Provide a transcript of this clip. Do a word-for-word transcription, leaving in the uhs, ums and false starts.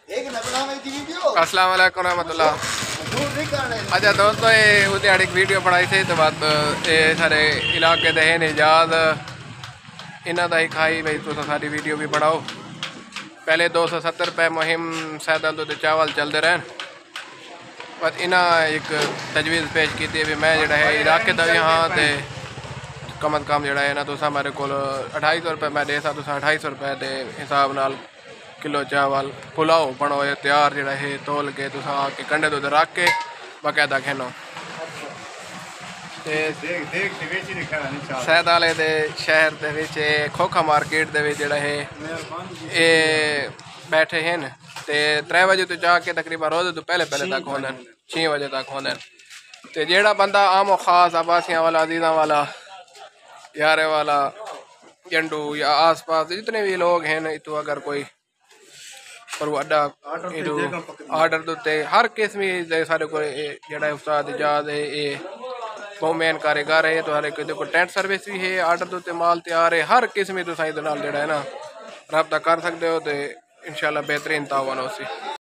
अस्सलाम वालेकुम रहमतुल्लाह। अच्छा दोस्तों, ये उस एक वीडियो बनाई थी तो बात ये सारे इलाके दे हैं निजात इन्हों का ही खाई भाई तुम सारी वीडियो भी बनाओ। पहले दो सौ सत्तर रुपये मुहिम सैदल तो चावल चलते रहन, बस इन्हें एक तजवीज़ पेश की भी मैं जोड़ा है इलाके का भी हाँ तो कम अज़ कम जोड़ा है ना तुसा मेरे को अठाई सौ रुपये मैं दे सा तुसा अठाई सौ रुपये के हिसाब नाल किलो चावल पुलाओ बनो तैयार जोड़ा है तोल के तुसा आके कंडे तो रख के बाकायदा खेनो। सैदाले दे शहर दे विच खोखा मार्केट दे विच जेड़ा है ये बैठे हैं ते त्रै बजे तो जाके तकरीबन रोज़ तो पहले पहले तक होंदे छः बजे तक होंदे ते जेड़ा बंदा आमो खास आबासियां वाला अजीज़ा वाला यारे वाला जंडू या आस पास जितने भी लोग हैं इतू अगर कोई पर वड्डा आर्डर दुते हर किस्म दे सारे को जेड़ा उस्ताद इजाज़ है ये मेन कारीगर है तो हर एक देखो टेंट सर्विस भी है आर्डर दुते माल तैयार है हर किस्म तुम जेड़ा है ना रब्ता कर सकते हो तो इंशाल्लाह बेहतरीन तावन हो सी।